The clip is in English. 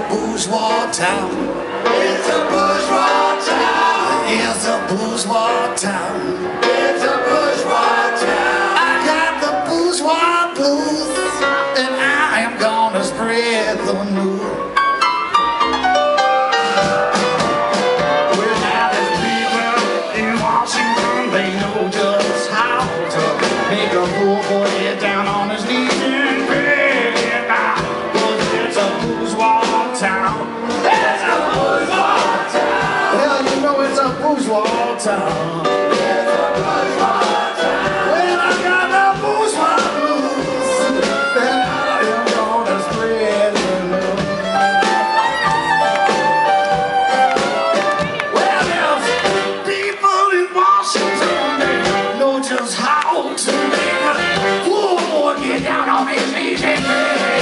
bourgeois town. It's a bourgeois town. It's a bourgeois town. It's a bourgeois town. I got the bourgeois blues, and I am gonna spread the news. Well, now there's people in Washington, they know just how to make a poor boy get down on his knees and beg it now. 'Cause it's a bourgeois town. It's a bourgeois town. Well, you know it's a bourgeois town. It's a bourgeois town. Well, I got the bourgeois blues, and I am gonna spread the news. Well, there's people in Washington, they know just how to make a poor boy get down on his knees and beg.